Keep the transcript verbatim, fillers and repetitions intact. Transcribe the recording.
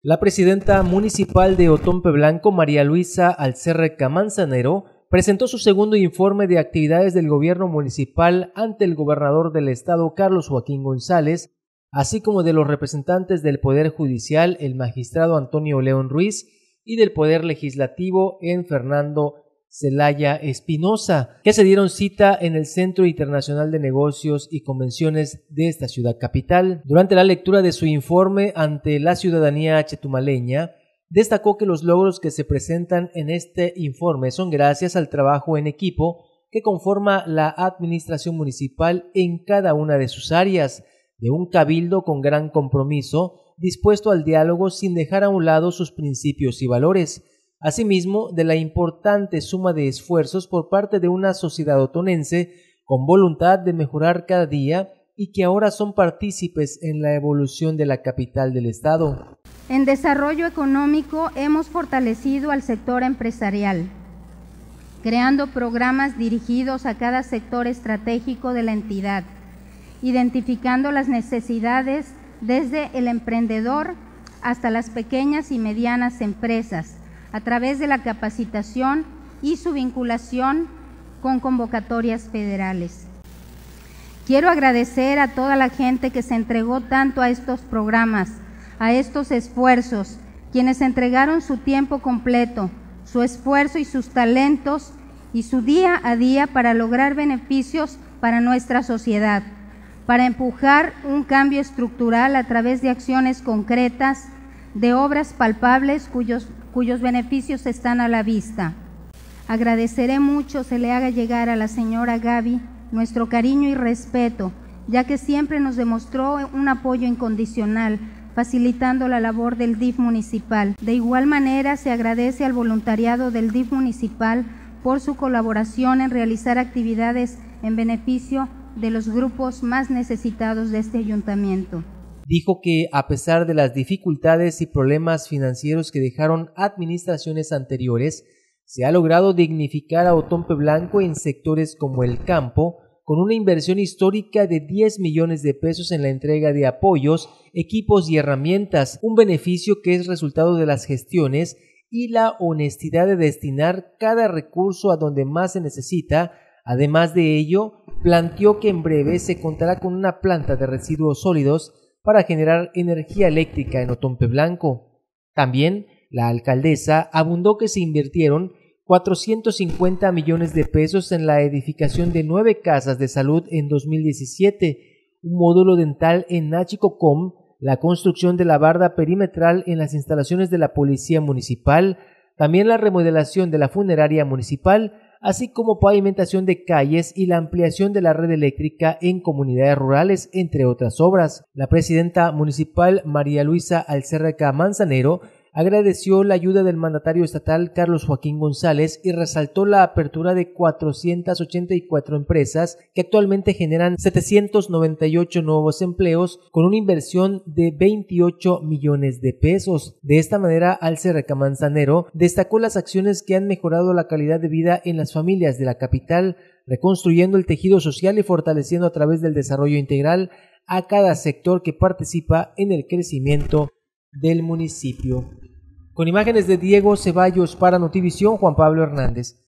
La presidenta municipal de Otompe Blanco, María Luisa Alcerreca Manzanero, presentó su segundo informe de actividades del gobierno municipal ante el gobernador del estado, Carlos Joaquín González, así como de los representantes del Poder Judicial, el magistrado Antonio León Ruiz, y del Poder Legislativo, en Fernando Zelaya Espinosa, que se dieron cita en el Centro Internacional de Negocios y Convenciones de esta ciudad capital. Durante la lectura de su informe ante la ciudadanía chetumaleña, destacó que los logros que se presentan en este informe son gracias al trabajo en equipo que conforma la administración municipal en cada una de sus áreas, de un cabildo con gran compromiso, dispuesto al diálogo sin dejar a un lado sus principios y valores. Asimismo, de la importante suma de esfuerzos por parte de una sociedad otonense con voluntad de mejorar cada día y que ahora son partícipes en la evolución de la capital del estado. En desarrollo económico hemos fortalecido al sector empresarial, creando programas dirigidos a cada sector estratégico de la entidad, identificando las necesidades desde el emprendedor hasta las pequeñas y medianas empresas, a través de la capacitación y su vinculación con convocatorias federales. Quiero agradecer a toda la gente que se entregó tanto a estos programas, a estos esfuerzos, quienes entregaron su tiempo completo, su esfuerzo y sus talentos y su día a día para lograr beneficios para nuestra sociedad, para empujar un cambio estructural a través de acciones concretas, de obras palpables cuyos, cuyos beneficios están a la vista. Agradeceré mucho se le haga llegar a la señora Gaby nuestro cariño y respeto, ya que siempre nos demostró un apoyo incondicional, facilitando la labor del D I F municipal. De igual manera, se agradece al voluntariado del D I F municipal por su colaboración en realizar actividades en beneficio de los grupos más necesitados de este ayuntamiento. Dijo que a pesar de las dificultades y problemas financieros que dejaron administraciones anteriores, se ha logrado dignificar a Otompe Blanco en sectores como el campo, con una inversión histórica de diez millones de pesos en la entrega de apoyos, equipos y herramientas, un beneficio que es resultado de las gestiones y la honestidad de destinar cada recurso a donde más se necesita. Además de ello, planteó que en breve se contará con una planta de residuos sólidos para generar energía eléctrica en Otompe Blanco. También la alcaldesa abundó que se invirtieron cuatrocientos cincuenta millones de pesos en la edificación de nueve casas de salud en dos mil diecisiete, un módulo dental en Nachicocom, la construcción de la barda perimetral en las instalaciones de la Policía Municipal, también la remodelación de la funeraria municipal, así como pavimentación de calles y la ampliación de la red eléctrica en comunidades rurales, entre otras obras. La presidenta municipal, María Luisa Alcerreca Manzanero, agradeció la ayuda del mandatario estatal Carlos Joaquín González y resaltó la apertura de cuatrocientas ochenta y cuatro empresas que actualmente generan setecientos noventa y ocho nuevos empleos con una inversión de veintiocho millones de pesos. De esta manera, Alcerreca Manzanero destacó las acciones que han mejorado la calidad de vida en las familias de la capital, reconstruyendo el tejido social y fortaleciendo a través del desarrollo integral a cada sector que participa en el crecimiento del municipio. Con imágenes de Diego Ceballos para Notivisión, Juan Pablo Hernández.